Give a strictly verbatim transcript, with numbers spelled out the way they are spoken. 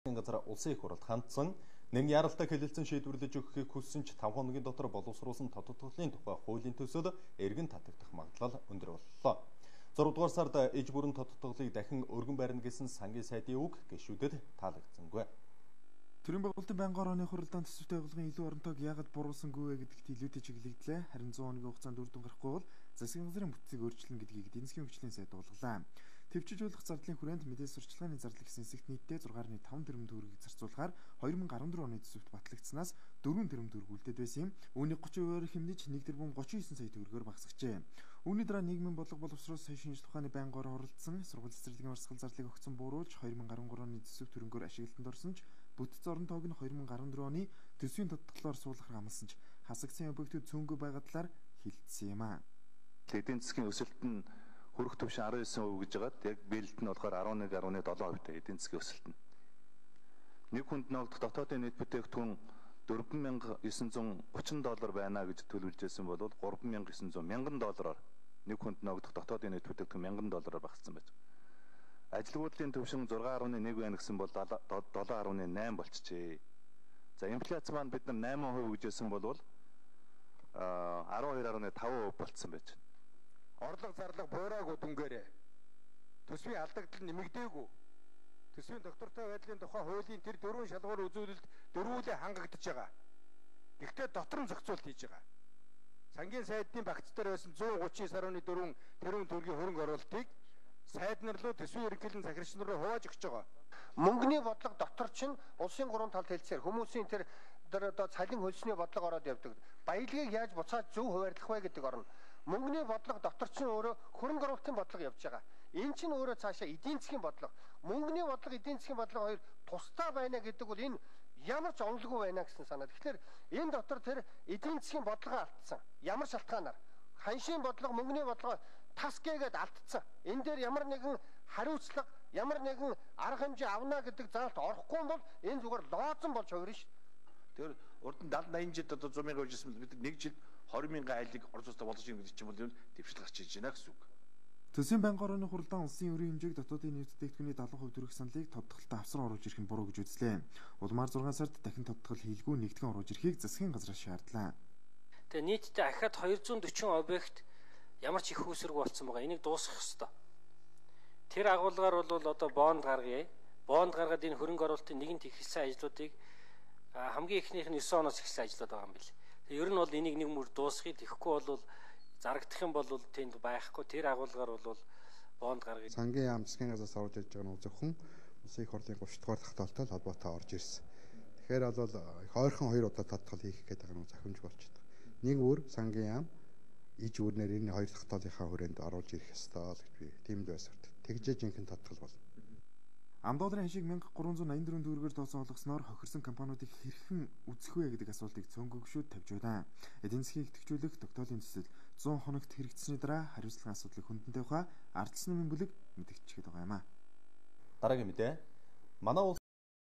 газар улсын их хурлд хандсан нэн яралтай хэлэлцэн шийдвэрлэж өгөхийг хүссэн ч таван хоногийн дотор боловсруулсан тодтогдлын тухай хуулийн төсөөд эргэн татагдах магадлал өндөр боллоо. зургаадугаар сард иж бүрэн тодтогдлыг дахин өргөн барина гэсэн сангийн сайдын үг гишүүдэд таалагдсангүй. Төрийн байгуулалтын байнгын орооны хуралдаан төсөвтэй байгууллагын илүү оронтойг яагаад буруулсангүй вэ гэдэгт илүүтэй чиглэгдлээ. Харин зуун хоногийн хугацаанд үр дүн гарахгүй бол засгийн газрын бүтцийг өөрчлөн гэдгийг эдийн засгийн хөгжлийн сайд дуулгалаа. Төвчжүүлэх зардлын хүрээнд мэдээлэл сурчлагын зардал гэсэн хэсэгт нийтдээ зураг гаруй таван тэрбум төгрөгийг зарцуулахаар хоёр мянга арван дөрвөн оны төсөвт батлагдсанаас дөрвөн тэрбум төгрөг үлдээд байсан юм. Үүнийг гучин хувиар хэмнэж нэг тэрбум гочин есөн сая төгрөгөөр багасгажээ. Үүний дараа нийгмийн бодлого боловсруулалт сая шинжилгээ ухааны байнгын орон оролцсон сургууль цэцэрлэгийн урсгал зарлыг өгсөн бууруулж хоёр мянга арван гурван оны төсөв төрөнгөөр ашиглалтанд орсон ч бүтц орон тоог нь хоёр мянга арван дөрвөн оны төсвийн тодтоглоор суулгахаар амласан ч хасагдсан объектууд цөөнгүй байгаа талаар хэлсэн юм а. Эдийн засгийн өсөлт нь хүрэх түвшин арван девять хувь гэж байгаад яг биелэлт нь болохоор арван нэг гаруй седем хувьтай эдийн засгийн өсөлт нь. Нэг хүнд ногдох дотоодын нийт бүтээгдэхүүн дөрвөн мянга девять жүз гучин доллар байна гэж төлөвлөжсэн бол гурван мянга девять жүз мянган доллараар нэг хүнд ногдох дотоодын нийт бүтээгдэхүүн мянган доллараар багассан байж. Ажилгүйдлийн түвшин зураг гаруй нэг байна гэсэн бол долоо гаруй найман болчихжээ. За инфляц маань бид нар восемь хувь гэжсэн бол арван хоёр гаруй таван хувь болцсон байж. Орлого зарлага буураагүй дүнгээрээ төсвийн алдагдал нэмэгдээгүй. Төсвийн доктортой байдлын тухай хуулийн тэр дөрвөн шалгуур үзүүлэлт дөрвүүлээ хангагдаж байгаа. Гэхдээ дотор нь зохицуулт хийж байгаа. Сангийн сайдын багц дээр байсан зуун гучин сарны дөрвөн тэрбум төгрөгийн хөрөнгө оруулалтыг сайд нар руу төсвийн ерөнхийлөн захирагч нар руу хувааж өгч байгаа. Мөнгөний бодлого дотор чинь улсын гурван талд хэлцээр хүмүүсийн тэр одоо цалин хөлсний бодлого ороод явдаг. Баялагийг яаж буцааж зөв хуваарлах вэ гэдэг орно. Мөнгөний бодлого дотор чинь өөрөө хөрөнгө оруулалтын бодлого явж байгаа. Энэ чинь өөрөө цаашаа эдийн засгийн бодлого. Мөнгөний бодлого, эдийн засгийн бодлого хоёр тусдаа байна гэдэг бол энэ ямар ч онолгүй байна гэсэн санаа. Тэгэхээр энэ дотор тэр эдийн засгийн бодлогоо алдсан. Ямар шалтгаанаар? Ханшийн бодлого, мөнгөний бодлого тас гээгээд алдсан. Энэ дээр ямар нэгэн хариуцлага, ямар нэгэн арга хэмжээ авна гэдэг заалт орохгүй бол энэ зүгээр лооцсон болж хувирна шүү. Тэр урд нь дадлан аян жил одоо сто мянга явжсэн бид нэг жил двадцать мянган айлыг орж устдаа болгож ийн гэдэг чинь бол дэвшил гарч иж байна гэсэн үг. Төсвийн байнгын орооны хуралдаан улсын өрийн хэмжээг дотоодын нийт бүтээгдэхүүний седем хувь төрөх саналыг тодтогтолтой авсран оруулж ирэх нь буруу гэж үзлээ. Улмаар зургаан сард дахин тодтогдол хийлгүй нэгтгэн оруулж ирэхийг засгийн газраас шаардлаа. Тэгээ нийтдээ ахад хоёр зуун дөрвөн объект ямар ч их үүсэрэг болсон байгаа. Энийг дуусгах ёстой. Тэр агуулгаар бол одоо бонд гаргая. Бонд гаргаад энэ хөрөнгө оруулалтын нэгэнт ихэлсэн ажлуудыг хамгийн ихнийх нь девять оноос эхэлсэн ажлууд байгаа юм бэл. Тэгээ ер нь бол энийг нэг мөр дуусгахыг тэгэхгүй бол зарагдах юм бол тэнд байхгүй. Тэр агуулгаар бол бонд гаргая. Сангийн яам засгийн газраас оруулж ирж байгаа нь зөвхөн улсын их хурлын гуравдугаар дахь тогтоолтой холбоотой орж ирсэн. Тэгэхээр бол их ойрхон хоёр удаа тодтогдол хийх гэдэг нь зохимж болчихдог. Нэг өөр сангийн яам иж үрнээр энэ хоёр дахь тогтоолынхаа хүрээнд оруулж ирэх ёстой л гэж би тийм л байсарт. Тэгжээ жинхэнэ тодтогдол болно. Ам долларын ханшийг мянга гурван зуун аян дөрвөн төгрөгөөр тооцоо олгосноор хохирсон компаниудыг хэрхэн үзэх вэ гэдэг асуултыг цөөнгө гүшүүд тавьж байна. Эдийн засгийг идэвхжүүлэх тогтоолын төсөл зуун хоногт хэрэгжсэний дараа хариуцлагын асуудлыг хүндэн тавиха ардчилсан нэмийн бүлэг мэдгдчихэд байгаа юм а. Дараагийн мэдээ. Манай